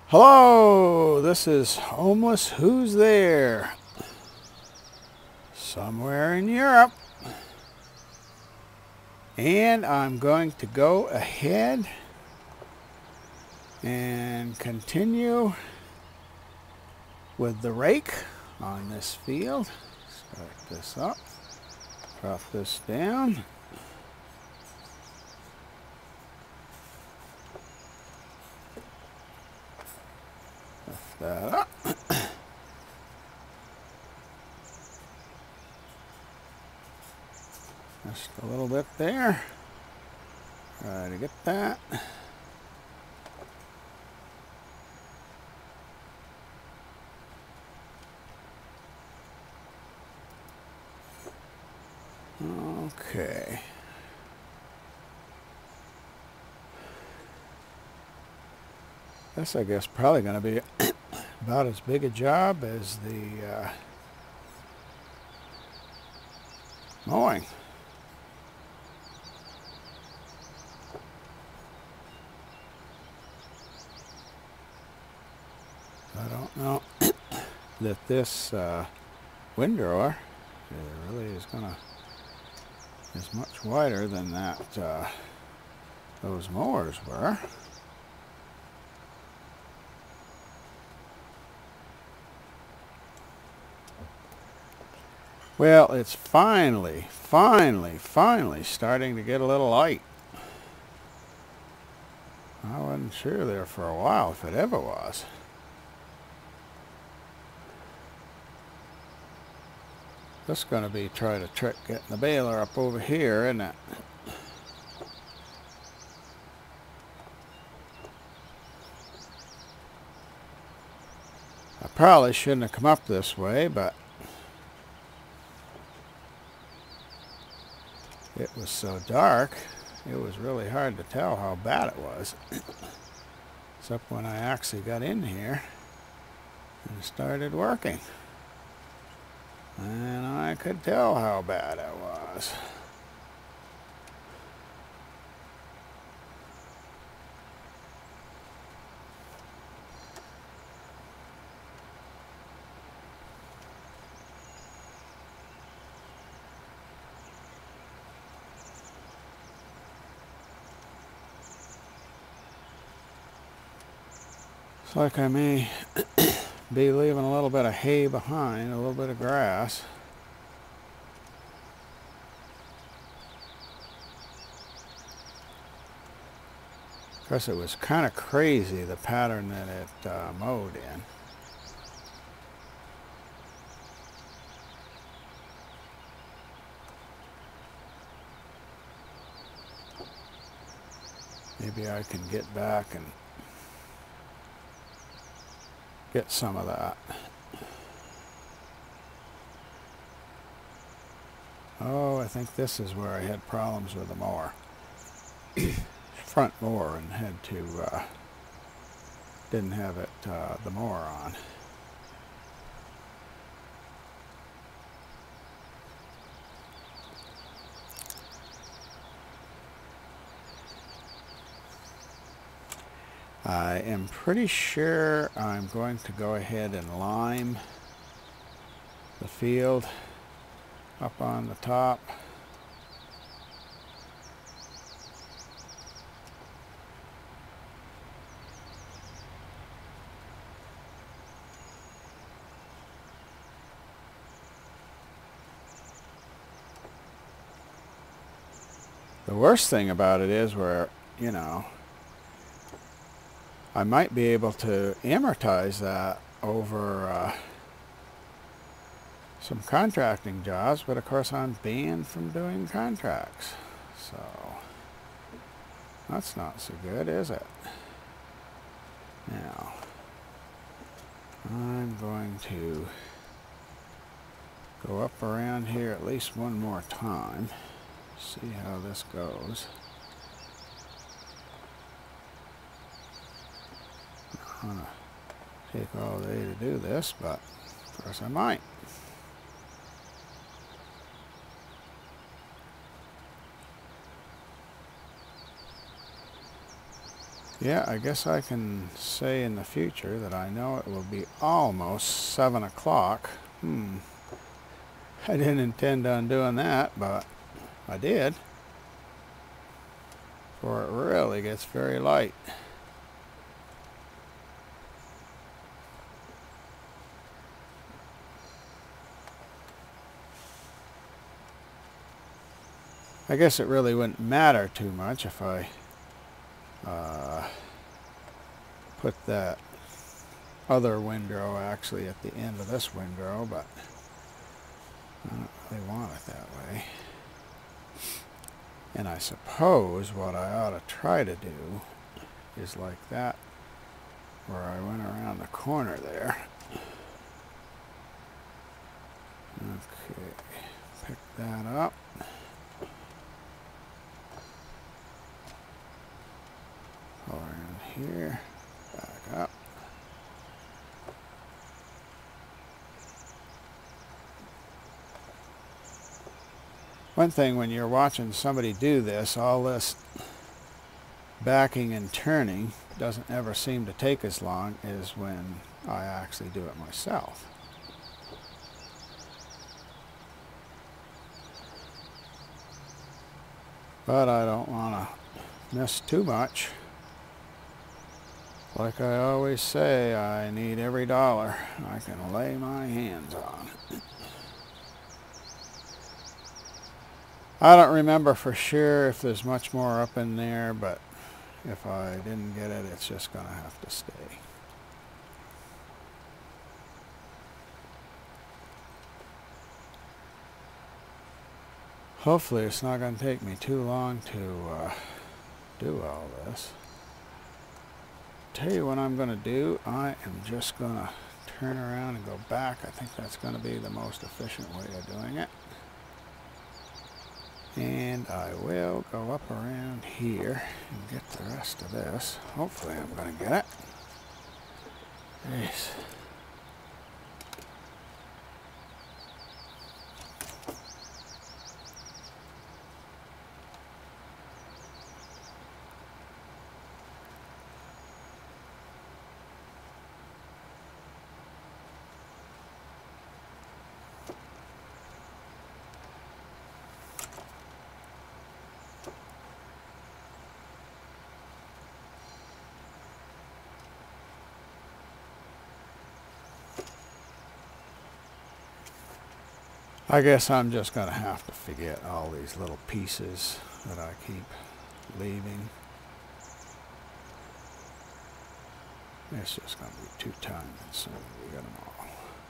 Hello, this is Homeless Who's There? Somewhere in Europe. And I'm going to go ahead and continue with the rake on this field. Start this up, drop this down. Lift that up. Just a little bit there. Try to get that. Okay. This, I guess, probably going to be about as big a job as the mowing. I don't know that this windrower really is is much wider than that those mowers were. Well, it's finally starting to get a little light. I wasn't sure there for a while if it ever was. This is going to be try to trick getting the baler up over here, isn't it? I probably shouldn't have come up this way, but it was so dark, it was really hard to tell how bad it was. Except when I actually got in here and started working. And I could tell how bad it was. It's like I may be leaving a little bit of hay behind, a little bit of grass. Of course, it was kind of crazy, the pattern that it mowed in. Maybe I can get back and get some of that. Oh, I think this is where I had problems with the mower. Front mower, and had to, didn't have it, the mower on. I am pretty sure I'm going to go ahead and lime the field up on the top. The worst thing about it is where, you know, I might be able to amortize that over some contracting jobs, but of course I'm banned from doing contracts. So that's not so good, is it? Now, I'm going to go up around here at least one more time, see how this goes. I'm going to take all day to do this, but of course I might. Yeah, I guess I can say in the future that I know it will be almost 7 o'clock. I didn't intend on doing that, but I did. For it really gets very light. I guess it really wouldn't matter too much if I put that other windrow actually at the end of this windrow, but I don't really want it that way. And I suppose what I ought to try to do is like that, where I went around the corner there. Okay, pick that up. Pull around here, back up. One thing when you're watching somebody do this, all this backing and turning doesn't ever seem to take as long as when I actually do it myself. But I don't want to miss too much. Like I always say, I need every dollar I can lay my hands on. I don't remember for sure if there's much more up in there, but if I didn't get it, it's just going to have to stay. Hopefully it's not going to take me too long to do all this. Tell you what I'm going to do. I am just going to turn around and go back. I think that's going to be the most efficient way of doing it. And I will go up around here and get the rest of this. Hopefully I'm going to get it. Jeez. I guess I'm just going to have to forget all these little pieces that I keep leaving. It's just going to be too time consuming to get them all.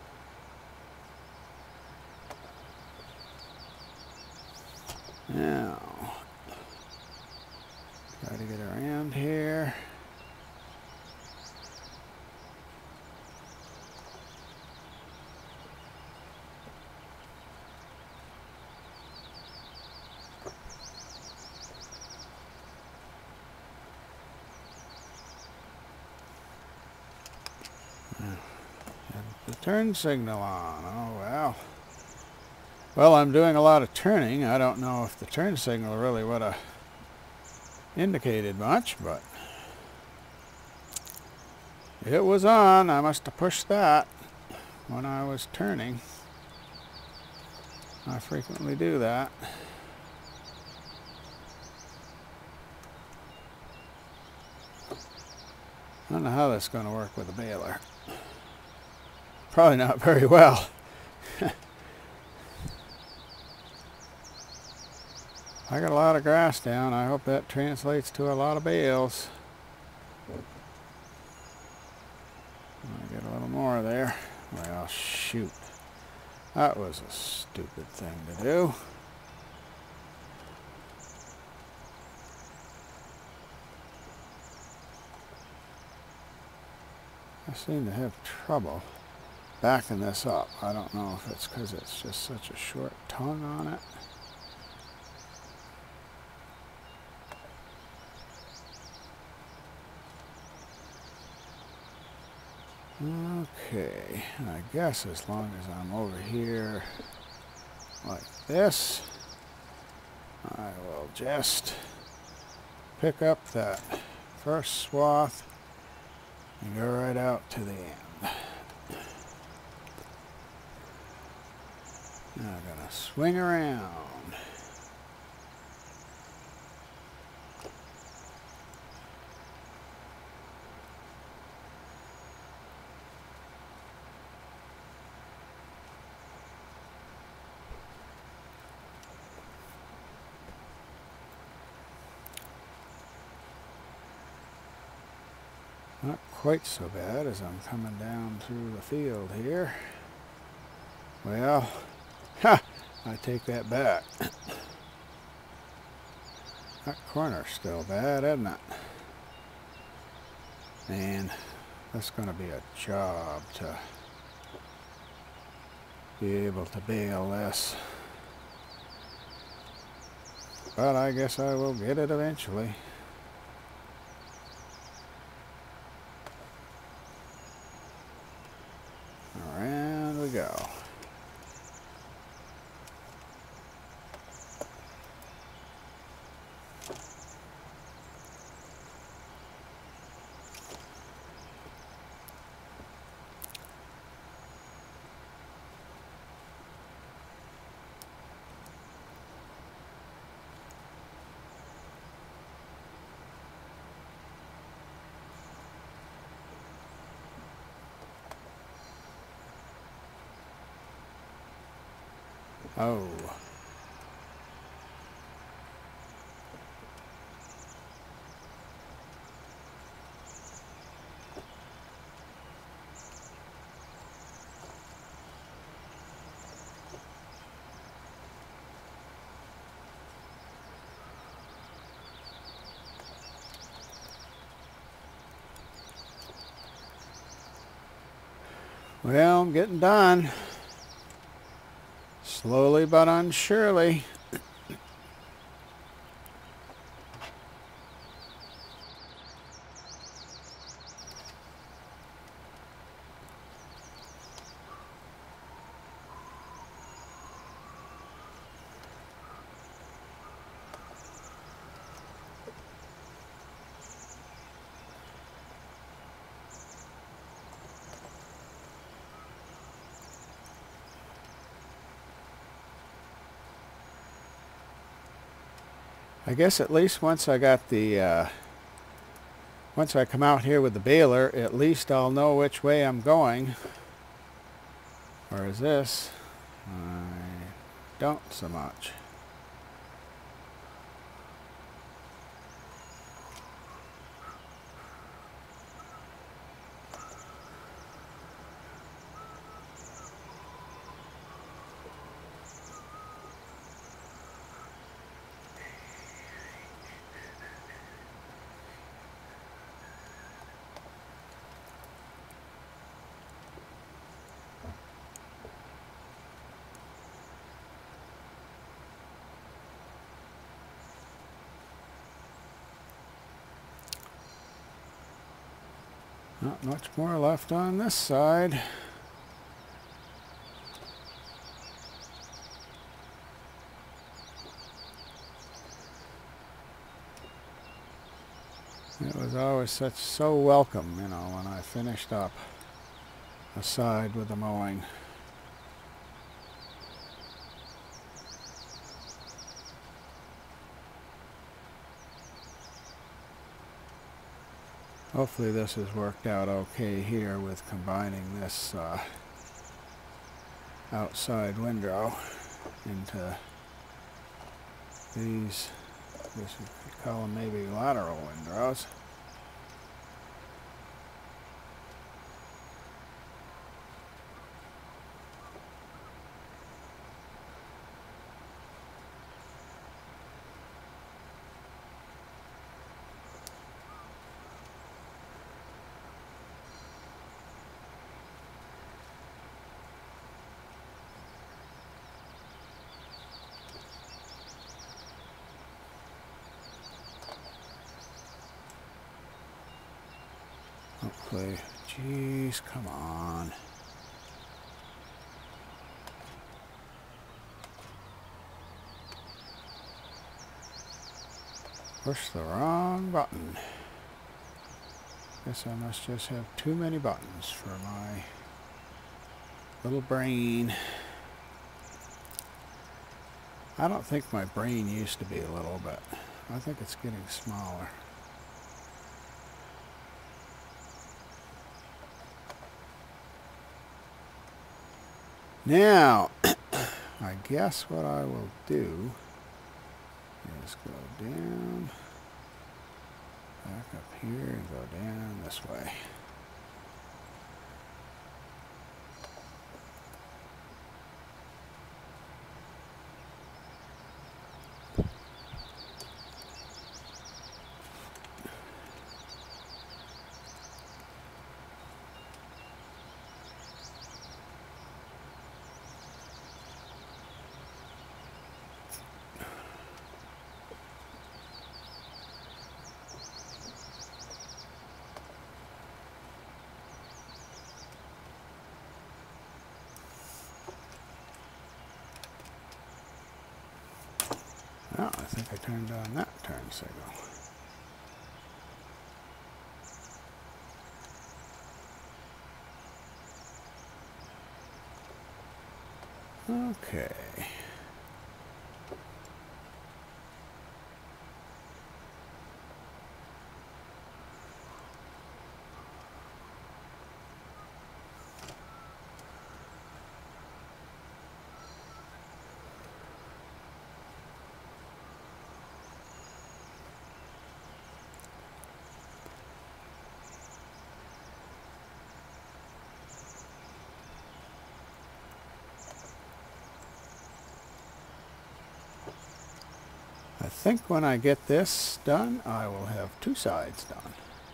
Now, try to get around here. The turn signal on. Oh well. Well, I'm doing a lot of turning. I don't know if the turn signal really would have indicated much, but it was on. I must have pushed that when I was turning. I frequently do that. I don't know how that's going to work with a baler. Probably not very well. I got a lot of grass down. I hope that translates to a lot of bales. I get a little more there. Well, shoot. That was a stupid thing to do. I seem to have trouble backing this up. I don't know if it's because it's just such a short tongue on it. Okay, I guess as long as I'm over here like this, I will just pick up that first swath and go right out to the end. Now I'm going to swing around. Not quite so bad as I'm coming down through the field here. Well, ha! I take that back. That corner's still bad, isn't it? Man, that's going to be a job to be able to bale this. But I guess I will get it eventually. Around we go. Oh. Well, I'm getting done. Slowly but unsurely. I guess at least once I got the, once I come out here with the baler, at least I'll know which way I'm going. Whereas this, I don't so much. Not much more left on this side. It was always so welcome, you know, when I finished up a side with the mowing. Hopefully this has worked out okay here with combining this outside windrow into these, I guess you could call them maybe lateral windrows. Hopefully, geez, come on. Push the wrong button. Guess I must just have too many buttons for my little brain. I don't think my brain used to be little, but I think it's getting smaller. Now, I guess what I will do is go down, back up here, and go down this way. Oh, I think I turned on that turn signal. Okay. I think when I get this done, I will have two sides done.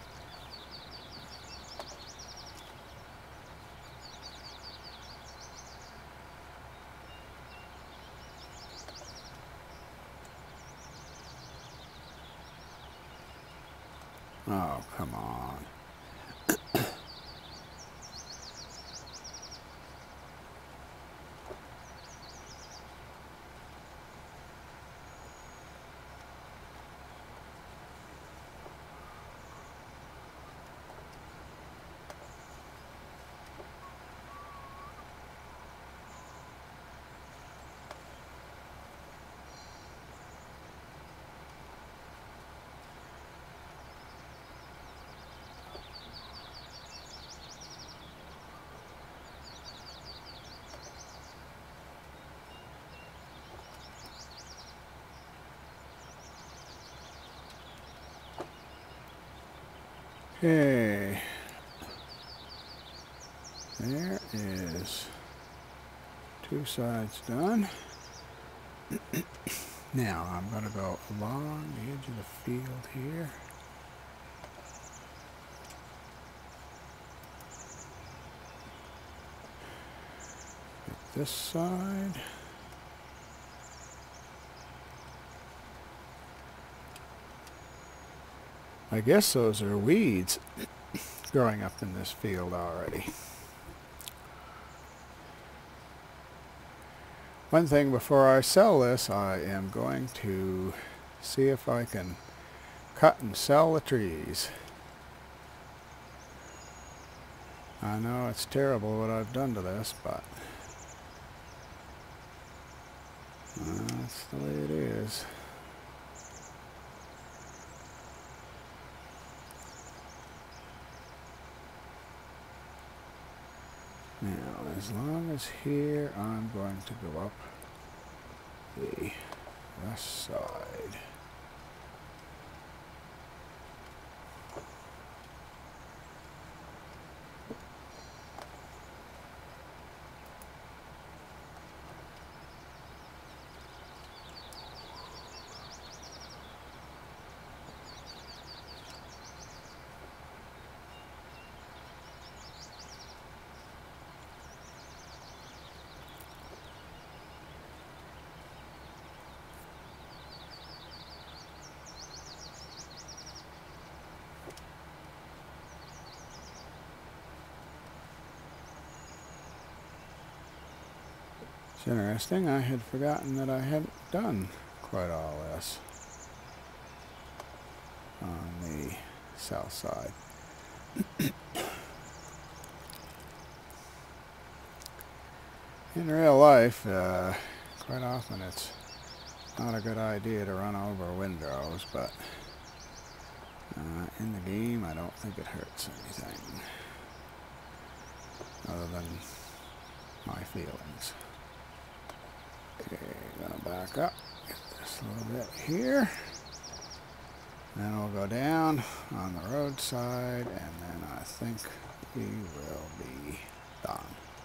Oh, come on. Okay, there is two sides done. Now I'm going to go along the edge of the field here. Get this side. I guess those are weeds growing up in this field already. One thing before I sell this, I am going to see if I can cut and sell the trees. I know it's terrible what I've done to this, but that's the way it is. Now, as long as here, I'm going to go up the west side. It's interesting, I had forgotten that I hadn't done quite all this on the south side. in real life, quite often it's not a good idea to run over windrows, but in the game I don't think it hurts anything other than my feelings. Okay, gonna back up, get this little bit here, then we'll go down on the roadside, and then I think we will be done.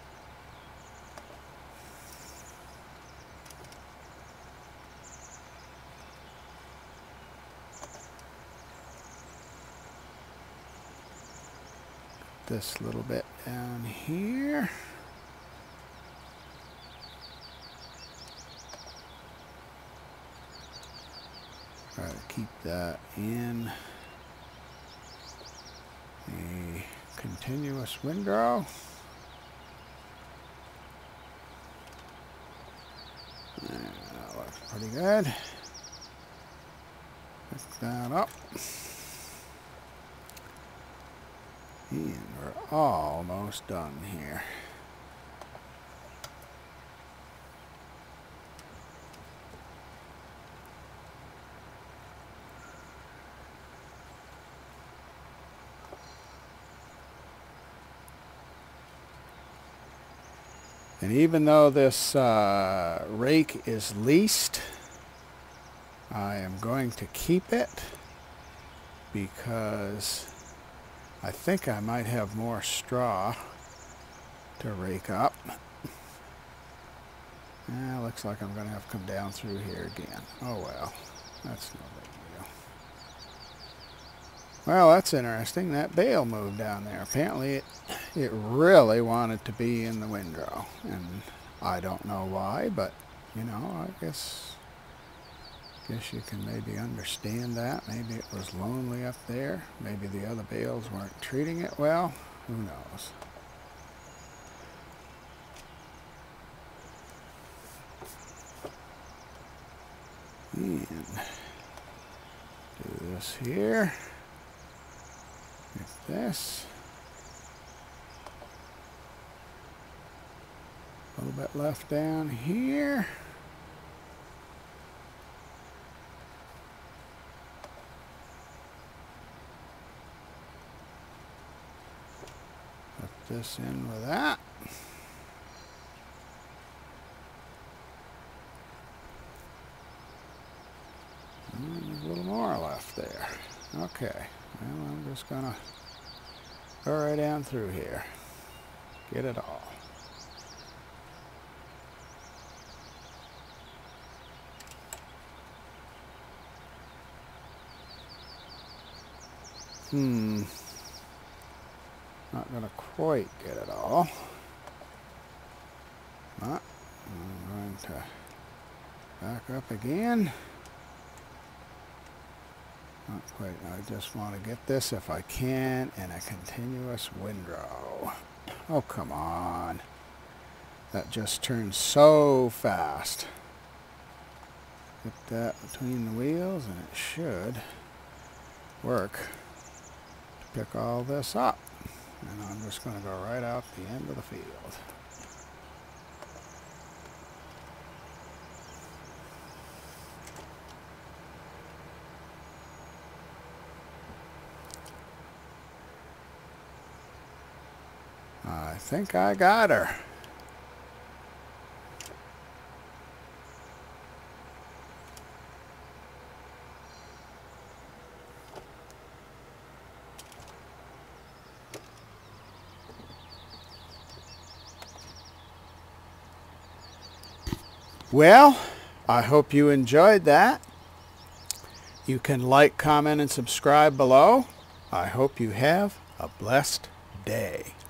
This little bit down here. Try to keep that in a continuous windrow. That looks pretty good. Pick that up. And we're almost done here. And even though this rake is leased, I am going to keep it because I think I might have more straw to rake up. Looks like I'm going to have to come down through here again. Oh well, that's no big deal. Well, that's interesting. That bale moved down there. Apparently it really wanted to be in the windrow. And I don't know why, but you know, I guess you can maybe understand that. Maybe it was lonely up there. Maybe the other bales weren't treating it well. Who knows? And do this here. Get this. A little bit left down here. Put this in with that. And there's a little more left there. Okay, well, I'm just gonna go right down through here. Get it all. Not gonna quite get it all. But I'm going to back up again. Not quite. I just want to get this, if I can, in a continuous windrow. Oh, come on. That just turns so fast. Get that between the wheels and it should work to pick all this up. And I'm just going to go right out the end of the field. I think I got her. Well, I hope you enjoyed that. You can like, comment, and subscribe below. I hope you have a blessed day.